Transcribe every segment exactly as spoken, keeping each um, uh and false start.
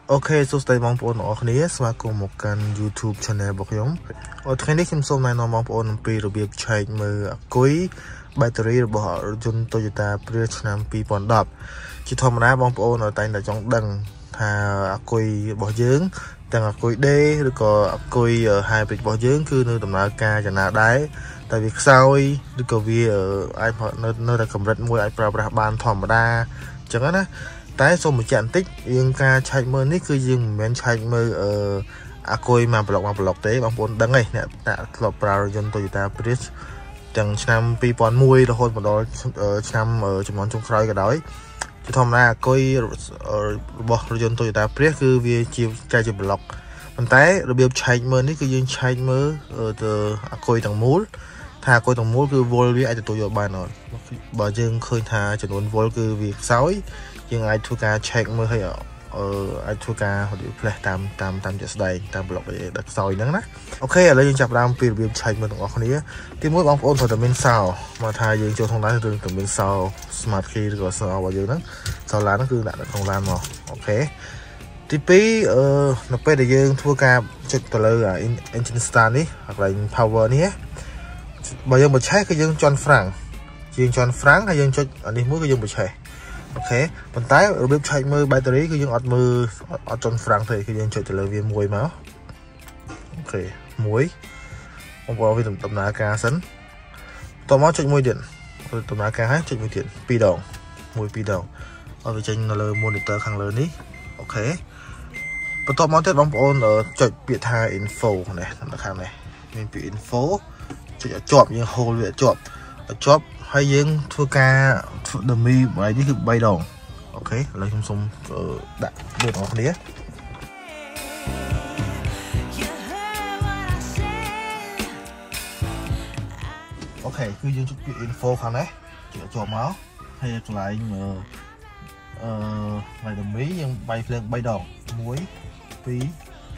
Ok, số tay mong bốn ở khné và cùng một kênh YouTube channel bọc giống. Ởថ្ងៃនេះខ្ញុំសូមណែនាំបងប្អូនអំពីរបៀបឆែកមើលអាគុយ battery របស់រថយន្ត Toyota Prius ឆ្នាំtwo thousand ten ជាធម្មតាបងប្អូនតែងតែចង់ដឹងថាអាគុយរបស់យើងទាំងអាគុយ D ឬក៏អាគុយ hybrid របស់យើងគឺនៅដំណើរការយ៉ាងណាដែរតែវាខ្សោយឬក៏វាអាចនៅនៅតែកម្រិតមួយអាចប្រើប្រាស់បានធម្មតាអញ្ចឹងណាតែសូមបញ្ជាក់បន្តិចយើងការឆែកមើលនេះគឺយើងមិនមែនឆែកមើលអឺអាគុយមកប្លុកមកប្លុកទេបងប្អូនដឹងទេអ្នកតាធ្លាប់ប្រើរថយន្ត Toyota Prius ទាំងឆ្នាំtwo thousand oneរហូតមកដល់ឆ្នាំចំនួនចុងក្រោយក៏ដោយជាធម្មតាអាគុយរបស់រថយន្ត Toyota Prius គឺវាជាកែជាប្លុកប៉ុន្តែរបៀបឆែកមើលនេះគឺយើងឆែកមើលទៅអាគុយទាំងមូលថាអាគុយទាំងមូលគឺវល់វាអាចទទួលយកបានអត់បើយើងឃើញថាចំនួនវល់គឺវាខ្សោយយើងអាចធ្វើការ check មើលឲ្យអឺអាចធ្វើការ replace តាមតាមតាមជាក់ស្ដែងតាម block ដែលខ្សោយហ្នឹងណាអូខេឥឡូវយើងចាប់ផ្ដើមពីរបៀប check មើលទាំងអស់គ្នាទីមួយបងប្អូនត្រូវតែមានសោមកថាយើងចូលក្នុងឡានគឺត្រូវមានសោ smart key ឬក៏សោរបស់យើងហ្នឹងសោឡានហ្នឹងគឺដាក់ក្នុងឡានមកអូខេទីពីរអឺនៅពេលដែលយើងធ្វើការចុចទៅលើ engine start នេះកន្លែង power នេះបើយើងបញ្ឆេះគឺយើងចន់ frank យើងចន់ frank ហើយយើងចុចអានេះមួយគឺយើងបញ្ឆេះអូខេប៉ុន្តែរបៀបឆែកមើល battery គឺយើងអត់មើលអត់ចន់ frank ទេគឺយើងចុចទៅលើវាមួយមកអូខេមួយបងប្អូនវាដំណើរការសិនតមកចុចមួយទៀតដំណើរការហើយចុចមួយទៀតពីរដងមួយពីរដងឲ្យវាចេញនៅលើ monitor ខាងលើនេះអូខេបន្ទាប់មកទៀតបងប្អូនចុចពាក្យថា info នេះនៅខាងនេះមានពាក្យ info ចុចឲ្យជាប់យើង hold វាជាប់ឲ្យជាប់ហើយយើងធ្វើការ dummy បែបនេះគឺthreeដងអូខេឥឡូវខ្ញុំសូមដាក់ដូចបងប្អូនគ្នាអូខេគឺយើងចុចពាក្យ info ខាងនេះចុចជាប់មកហើយកន្លែងអឺអឺកន្លែង dummy យើងបាយភ្លើងthreeដងone two three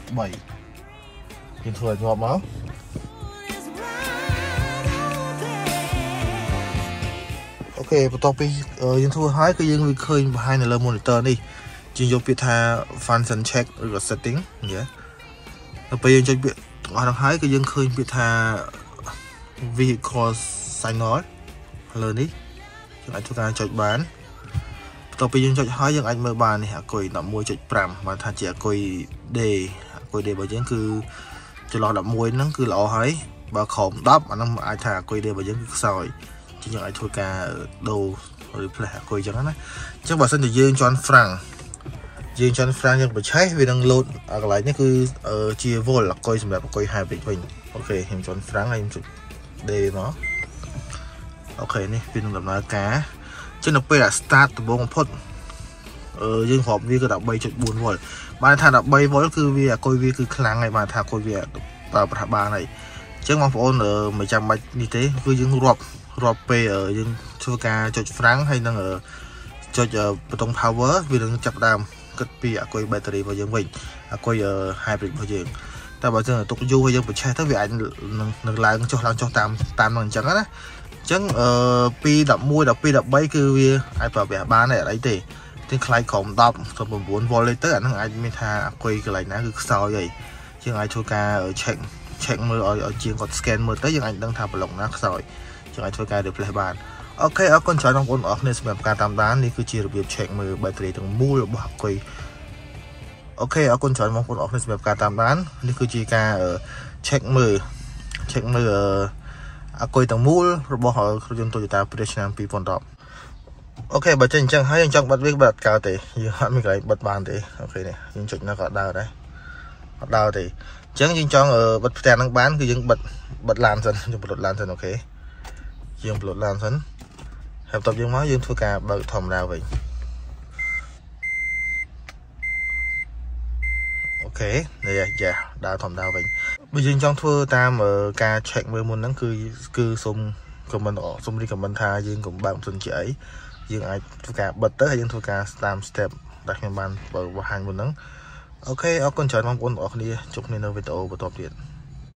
យើងធ្វើឲ្យជាប់មកអូខេបន្ទាប់ពីយើងធ្វើហើយគឺយើងវាឃើញបង្ហាញនៅលើ monitor នេះយើងយកពាក្យថា function check ឬក៏ setting យេដល់ពេលយើងចុចពាក្យទាំងអស់ហ្នឹងហើយគឺយើងឃើញពាក្យថា vehicle signal លើនេះយើងអាចធ្វើការចុចបានបន្ទាប់ពីយើងចុចហើយយើងអាចមើលបាននេះអាគុយeleven point five បានថាជាអាគុយ D អាគុយ D របស់យើងគឺចន្លោះelevenហ្នឹងគឺល្អហើយបើក្រោមtenអាហ្នឹងអាចថាអាគុយ D របស់យើងគឺខ្សោយយើងអាចធ្វើការដូរ replace អាគុយអញ្ចឹងណាអញ្ចឹងបើសិនជាយើងជន់ frank យើងជន់ frank យើងបញ្ឆេះវានឹង load អាកន្លែងនេះគឺជា volt អាគុយសម្រាប់អាគុយ hybrid វិញអូខេខ្ញុំជន់ frank ហើយខ្ញុំចុច D មកអូខេនេះវានឹងដំណើរការអញ្ចឹងនៅពេលដែល start ដំបូងបំផុតអឺយើងរាប់វាគឺ13.4 volt បានថា13 volt គឺវាអាគុយវាគឺខ្លាំងហើយបានថាអាគុយវាប្រើប្រាស់បានហើយអញ្ចឹងបងប្អូនមិនចាំបាច់នេះទេគឺយើងរាប់រាប់ពេលយើងធ្វើការចុច frank ហើយនឹងចុចប៊ូតុង power វានឹងចាប់ដើមគិតពីអាគុយ battery របស់យើងវិញអាគុយ hybrid របស់យើងតែបើយើងទុកយូរហើយយើងបញ្ឆេះទៅវាអាចនឹងឡើងចុះឡើងចុះតាមតាមហ្នឹងអញ្ចឹងណាអញ្ចឹងអឺពីeleven 12 13គឺវាអាចប្រើប្រាស់បានដែរអីទេទាំងខ្លាយក្រោមtenទៅnine វ៉ុលទៅអាហ្នឹងអាចមានថាអាគុយកន្លែងណាគឺខ្សោយហើយយើងអាចធ្វើការ check check មើលឲ្យជាងគាត់ scan មើលទៅយើងអាចដឹងថាប្លុកណាខ្សោយយើងអាចធ្វើការ replace បានអូខេអរគុណច្រើនបងប្អូនអរគ្នាសម្រាប់ការតាមដាននេះគឺជារបៀប check មើល battery ទាំងមូលរបស់អាគុយអូខេអរគុណច្រើនបងប្អូនអរគ្នាសម្រាប់ការតាមដាននេះគឺជាការ check មើល check មើលអាគុយទាំងមូលរបស់រថយន្ត Toyota Prius ឆ្នាំtwo thousand tenអូខេបើចេះអញ្ចឹងហើយយើងចង់បិទវាបិទកើតទេយើងអត់មានកន្លែងបិទបានទេអូខេនេះយើងចុចណាក៏ដើរដែរអត់ដើរទេអញ្ចឹងយើងចង់បិទផ្ទះហ្នឹងបានគឺយើងបិទបិទឡានសិនយើងបិទឡានសិនអូខេយើងបិទឡានសិនហើយបន្ទាប់យើងមកយើងធ្វើការបើកធម្មតាវិញអូខេនេះយ៉ាដើរធម្មតាវិញបើយើងចង់ធ្វើតាមការ check មើលមុនហ្នឹងគឺគឺសូម comment សូម recommend ថាយើងកុំបើកមិនជាអីយើងអាចធ្វើការបិទទៅហើយយើងធ្វើការតាម step ដែលខ្ញុំបានបង្ហាញមុនហ្នឹងអូខេអរគុណច្រើនបងប្អូនទាំងអស់គ្នាជួបគ្នានៅវីដេអូបន្តទៀត